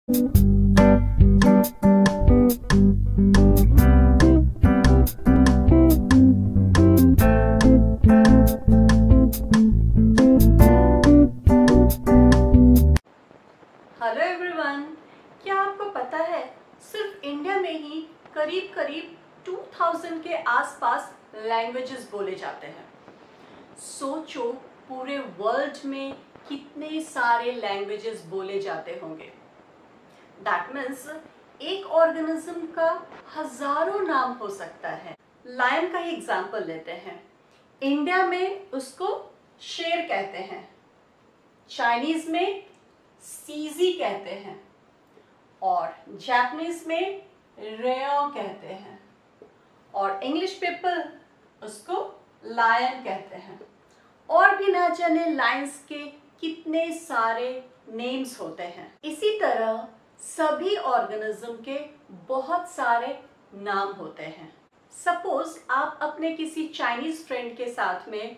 Hello everyone, क्या आपको पता है सिर्फ इंडिया में ही करीब करीब 2000 के आसपास लैंग्वेजेस बोले जाते हैं। सोचो पूरे वर्ल्ड में कितने सारे लैंग्वेजेस बोले जाते होंगे। दैट मीन्स एक ऑर्गेनिज्म का हजारों नाम हो सकता है। लायन का ही एग्जांपल लेते हैं। इंडिया में उसको शेर कहते हैं, चाइनीज में सीजी कहते हैं और जापानीज में रेओ कहते हैं और इंग्लिश पीपल उसको लायन कहते हैं। और भी ना जाने लायंस के कितने सारे नेम्स होते हैं। इसी तरह सभी ऑर्गेनिज्म के बहुत सारे नाम होते हैं। सपोज आप अपने किसी चाइनीज फ्रेंड के साथ में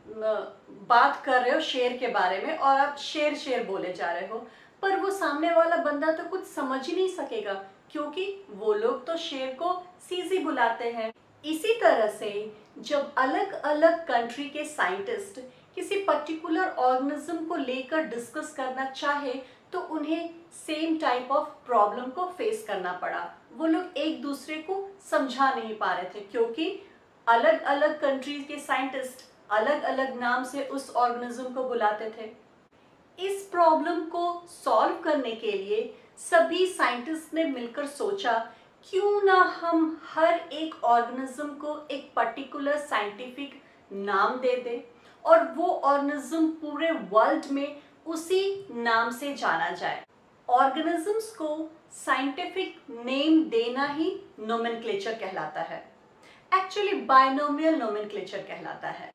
बात कर रहे हो शेर के बारे में और आप शेर शेर बोले जा रहे हो, पर वो सामने वाला बंदा तो कुछ समझ ही नहीं सकेगा क्योंकि वो लोग तो शेर को सीजी बुलाते हैं। इसी तरह से जब अलग अलग कंट्री के साइंटिस्ट किसी पर्टिकुलर ऑर्गेनिज्म को लेकर डिस्कस करना चाहे तो उन्हें सेम टाइप ऑफ प्रॉब्लम को फेस करना पड़ा। वो लोग एक दूसरे को समझा नहीं पा रहे थे क्योंकि अलग अलग कंट्रीज के साइंटिस्ट अलग अलग नाम से उस ऑर्गेनिज्म को बुलाते थे। इस प्रॉब्लम को सॉल्व करने के लिए सभी साइंटिस्ट ने मिलकर सोचा क्यों ना हम हर एक ऑर्गेनिज्म को एक पर्टिकुलर साइंटिफिक नाम दे दें और वो ऑर्गेनिज्म पूरे वर्ल्ड में उसी नाम से जाना जाए। ऑर्गेनिजम्स को साइंटिफिक नेम देना ही नोमेनक्लेचर कहलाता है। एक्चुअली बाइनोमियल नोमेनक्लेचर कहलाता है।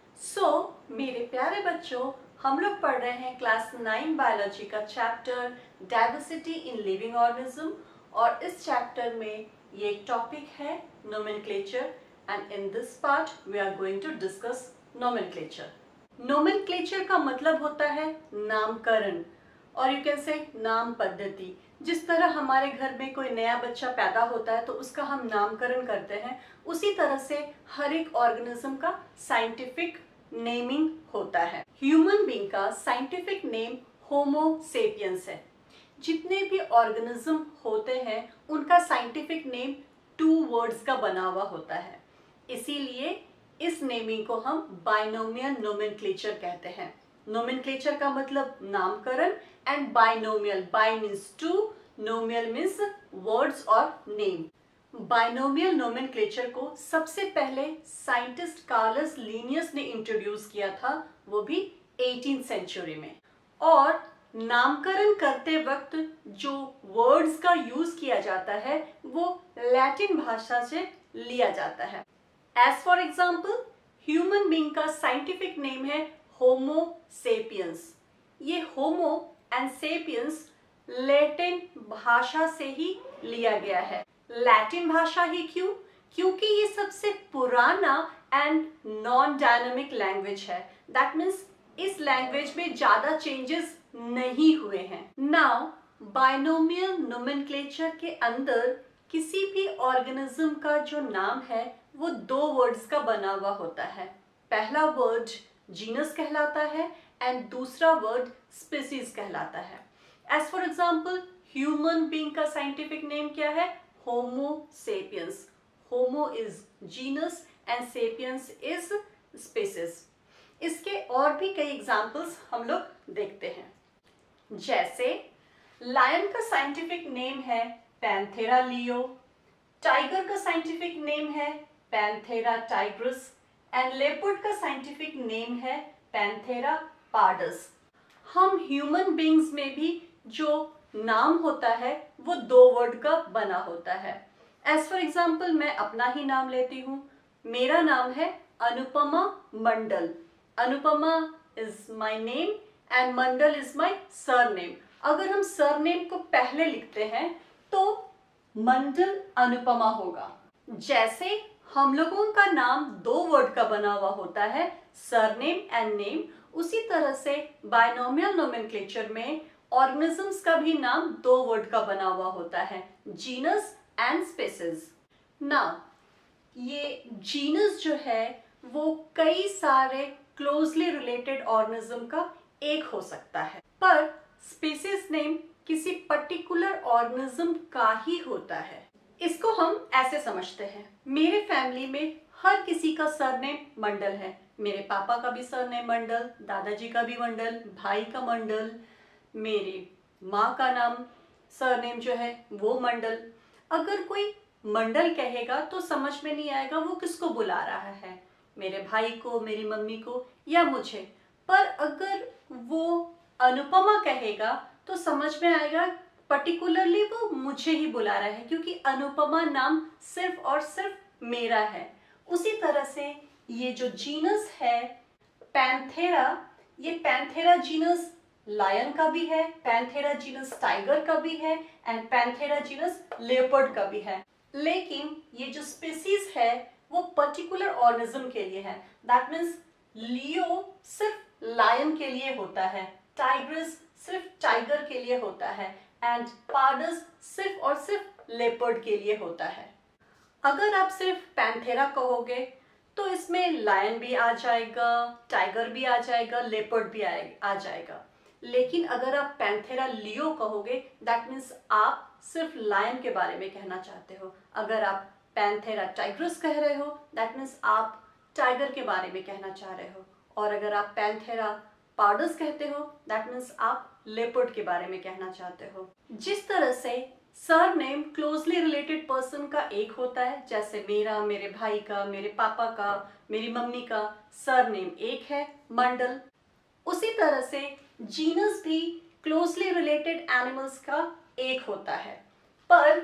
मेरे प्यारे बच्चों, हम लोग पढ़ रहे हैं क्लास 9 बायोलॉजी का chapter diversity in living organism और इस चैप्टर में ये एक टॉपिक है nomenclature and in this part we are going to discuss nomenclature. Nomenclature का मतलब होता है नामकरण और यू कैन से नाम पद्धति। जिस तरह हमारे घर में कोई नया बच्चा पैदा होता है तो उसका हम नामकरण करते हैं, उसी तरह से हर एक ऑर्गेनिज्म का साइंटिफिक नेमिंग होता है। ह्यूमन बीइंग का साइंटिफिक नेम होमो सेपियंस है। जितने भी ऑर्गेनिज्म होते हैं उनका साइंटिफिक नेम 2 वर्ड्स का बना हुआ होता है, इसीलिए इस नेमिंग को हम बाइनोमियल नोमेनक्लेचर कहते हैं। नोमेनक्लेचर का मतलब नामकरण and binomial, bi means 2, nomial means words और नेम। बाइनोमियल नोमेनक्लेचर को सबसे पहले साइंटिस्ट कार्लस लिनियस ने इंट्रोड्यूस किया था, वो भी 18th सेंचुरी में। और नामकरण करते वक्त जो वर्ड्स का यूज किया जाता है वो लैटिन भाषा से लिया जाता है। As for example, human being का साइंटिफिक नेम है होमो सेपियंस। ये होमो एंड सेपियंस लैटिन भाषा से ही लिया गया है। लैटिन भाषा ही क्यों? क्योंकि ये सबसे पुराना एंड नॉन डायनामिक लैंग्वेज है। दैट मीन्स इस लैंग्वेज में ज्यादा चेंजेस नहीं हुए हैं। नाउ बाइनोमियल नोमेनक्लेचर के अंदर किसी भी ऑर्गेनिज्म का जो नाम है वो 2 वर्ड्स का बना हुआ होता है। पहला वर्ड जीनस कहलाता है एंड दूसरा वर्ड स्पीसीज कहलाता है। As for example, human being का साइंटिफिक नेम क्या है? Homo sapiens. Homo is genus and sapiens is species. इसके और भी कई एग्जाम्पल्स हम लोग देखते हैं। जैसे लायन का साइंटिफिक नेम है पैंथेरा लियो, टाइगर का साइंटिफिक नेम है पैंथेरा टाइग्रस एंड लेपर्ड का साइंटिफिक नेम है पैंथेरा पार्डस। हम ह्यूमन बीइंग्स में भी जो नाम होता है वो 2 वर्ड का बना होता है। एज फॉर एग्जाम्पल, मैं अपना ही नाम लेती हूँ। मेरा नाम है Anupama Mandal. Anupama is my name and Mandal is my surname. अगर हम सरनेम को पहले लिखते हैं तो मंडल अनुपमा होगा। जैसे हम लोगों का नाम 2 वर्ड का बना हुआ होता है, सरनेम एंड नेम, उसी तरह से बाइनोमियल नोमेनक्लेचर में ऑर्गेनिजम्स का भी नाम दो वर्ड का बना हुआ होता है, जीनस एंड स्पीसीज। ना ये जीनस जो है वो कई सारे क्लोजली रिलेटेड ऑर्गेनिज्म का एक हो सकता है, पर स्पीसीज नेम किसी पर्टिकुलर ऑर्गेनिज्म का ही होता है। इसको हम ऐसे समझते हैं, मेरे फैमिली में हर किसी का सरनेम मंडल है। मेरे पापा का भी सरनेम मंडल, दादाजी का भी मंडल, भाई का मंडल, मेरी माँ का नाम सरनेम जो है वो मंडल। अगर कोई मंडल कहेगा तो समझ में नहीं आएगा वो किसको बुला रहा है, मेरे भाई को, मेरी मम्मी को या मुझे। पर अगर वो अनुपमा कहेगा तो समझ में आएगा पर्टिकुलरली वो मुझे ही बुला रहा है, क्योंकि अनुपमा नाम सिर्फ और सिर्फ मेरा है। उसी तरह से ये जो जीनस है पैंथेरा, ये पैंथेरा जीनस लायन का भी है, पैंथेरा जीनस टाइगर का भी है एंड पैंथेरा जीनस लेपर्ड का भी है। लेकिन ये जो स्पीसीज है वो पर्टिकुलर ऑर्गेनिज्म के लिए है। दैट मीन्स लियो सिर्फ लायन के लिए होता है, टाइग्रिस सिर्फ टाइगर के लिए होता है एंड पार्डस सिर्फ और सिर्फ लेपर्ड के लिए होता है। अगर आप सिर्फ पैंथेरा कहोगे तो इसमें लायन भी आ जाएगा, टाइगर भी आ जाएगा, लेपर्ड भी आ जाएगा। लेकिन अगर आप पैंथेरा लियो कहोगे दैट मीन्स आप सिर्फ लायन के बारे में कहना चाहते हो। अगर आप पैंथेरा टाइग्रिस कह रहे हो दैट मीन्स आप टाइगर के बारे में कहना चाह रहे हो। और अगर आप पैंथेरा पार्डस कहते हो दैट मीन्स आप लेपर्ड के बारे में कहना चाहते हो। जिस तरह से सरनेम क्लोजली रिलेटेड पर्सन का एक होता है, जैसे मेरा, मेरे भाई का, मेरे पापा का, मेरी मम्मी का सरनेम एक है, मंडल, उसी तरह से जीनस भी क्लोजली रिलेटेड एनिमल्स का एक होता है। पर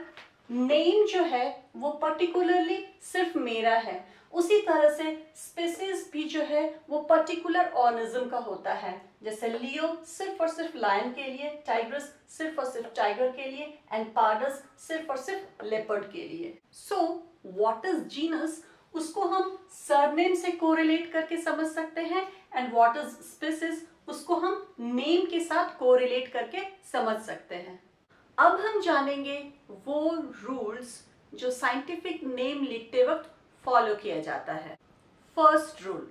नेम जो है वो पर्टिकुलरली सिर्फ मेरा है। उसी तरह से स्पीसीज भी जो है वो पर्टिकुलर ऑर्गेनिज्म का होता है, जैसे लियो सिर्फ और सिर्फ लायन के लिए, टाइग्रिस सिर्फ और सिर्फ टाइगर के लिए एंड पार्डस सिर्फ और सिर्फ लेपर्ड के लिए। सो व्हाट इज जीनस, उसको हम सरनेम से कोरिलेट करके समझ सकते हैं एंड व्हाट इज स्पीसीज, उसको हम नेम के साथ कोरिलेट करके समझ सकते हैं। अब हम जानेंगे वो रूल्स जो साइंटिफिक नेम लिखते वक्त फॉलो किया जाता है। First rule,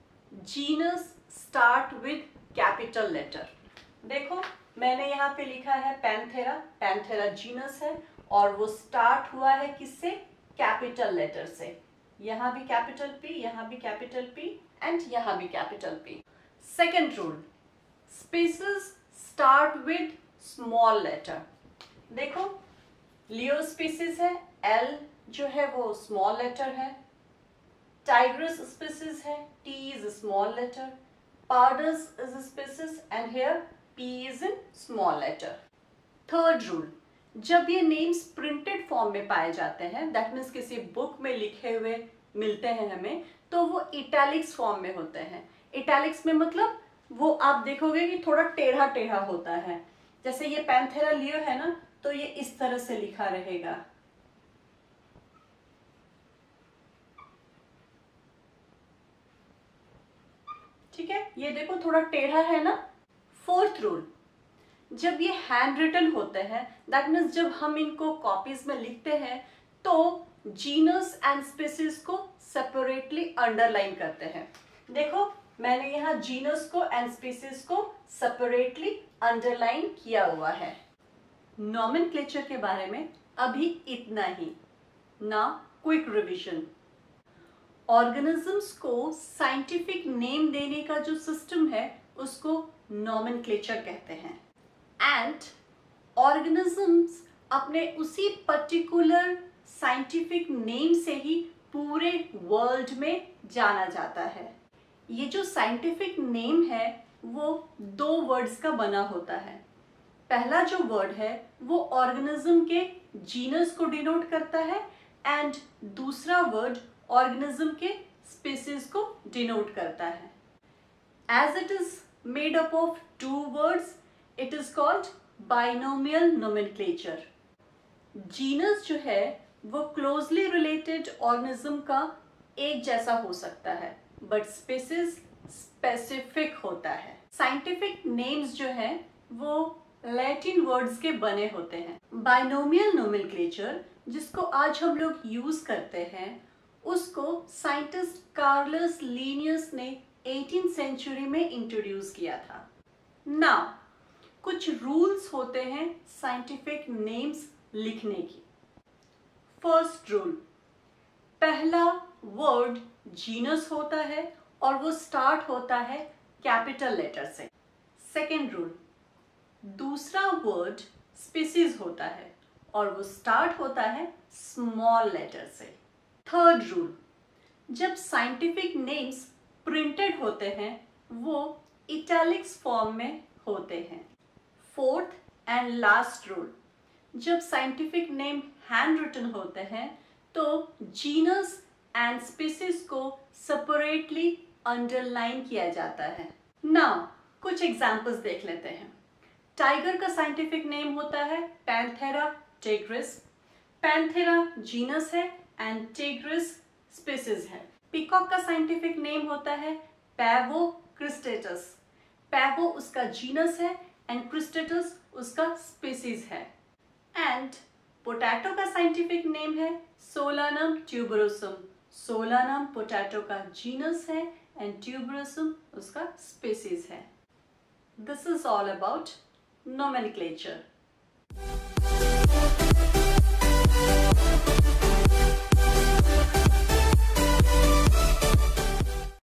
genus start with capital letter. देखो मैंने यहाँ पे लिखा है पैंथेरा, पैंथेरा जीनस है और वो स्टार्ट हुआ है किससे, कैपिटल लेटर से। यहाँ भी कैपिटल पी, यहाँ भी कैपिटल पी एंड यहाँ भी capital P. Second rule, species start with small letter. देखो लियो स्पीसीज है, एल जो है वो स्मॉल लेटर है, टाइग्रिस स्पीसीज है, T is small letter, pardus is species and here P is in small letter. Third rule, जब ये names printed form में पाए जाते हैं, दैट मीन्स किसी बुक में लिखे हुए मिलते हैं हमें, तो वो इटैलिक्स फॉर्म में होते हैं। इटैलिक्स में मतलब वो आप देखोगे कि थोड़ा टेढ़ा टेढ़ा होता है। जैसे ये पैंथेरा लियो है ना, तो ये इस तरह से लिखा रहेगा। ठीक है, ये देखो थोड़ा टेढ़ा है ना। फोर्थ रूल, जब ये हैंड रिटन होते हैं, दैट मीन्स जब हम इनको कॉपीज में लिखते हैं तो जीनस एंड स्पीसीज को सेपरेटली अंडरलाइन करते हैं। देखो मैंने यहाँ जीनस को एंड स्पीसीज को सेपरेटली अंडरलाइन किया हुआ है। नॉमेनक्लेचर के बारे में अभी इतना ही। Now quick revision. ऑर्गेनिजम्स को साइंटिफिक नेम देने का जो सिस्टम है उसको नॉमेनक्लेचर कहते हैं एंड ऑर्गेनिजम्स अपने उसी पर्टिकुलर साइंटिफिक नेम से ही पूरे वर्ल्ड में जाना जाता है। ये जो साइंटिफिक नेम है वो दो वर्ड्स का बना होता है। पहला जो वर्ड है वो ऑर्गेनिज्म के जीनस को डिनोट करता है एंड दूसरा वर्ड ऑर्गेनिज्म के स्पीसीज को डिनोट करता है। As it is made up of two words, it is called binomial nomenclature. Genus जो है वो क्लोजली रिलेटेड ऑर्गेनिज्म का एक जैसा हो सकता है, बट स्पीसीज स्पेसिफिक होता है। साइंटिफिक नेम्स जो है वो लैटिन वर्ड्स के बने होते हैं। बाइनोमियल नोमेनक्लेचर, जिसको आज हम लोग यूज करते हैं, उसको साइंटिस्ट कार्लस लिनियस ने 18th सेंचुरी में इंट्रोड्यूस किया था। नाउ कुछ रूल्स होते हैं साइंटिफिक नेम्स लिखने की। फर्स्ट रूल, पहला वर्ड जीनस होता है और वो स्टार्ट होता है कैपिटल लेटर से। सेकेंड रूल, दूसरा वर्ड स्पीसीज होता है और वो स्टार्ट होता है स्मॉल लेटर से। थर्ड रूल, जब साइंटिफिक नेम्स प्रिंटेड होते हैं वो इटैलिक्स फॉर्म में होते हैं। फोर्थ एंड लास्ट रूल, जब साइंटिफिक नेम हैंड रिटन होते हैं तो जीनस एंड स्पीसीज को सेपरेटली अंडरलाइन किया जाता है। नाउ कुछ एग्जांपल्स देख लेते हैं। टाइगर का साइंटिफिक नेम होता है पैंथेरा टिग्रिस। पैंथेरा जीनस है एंड टिग्रिस स्पीसीज है। पीकॉक का साइंटिफिक नेम होता है पैवो क्रिस्टेटस। पैवो उसका जीनस है एंड क्रिस्टेटस उसका स्पीसीज है। एंड पोटैटो का साइंटिफिक नेम है सोलानम ट्यूबरोसम। सोलानम पोटैटो का जीनस है एंड ट्यूबरोसम उसका स्पीसीज है। This is all about nomenclature.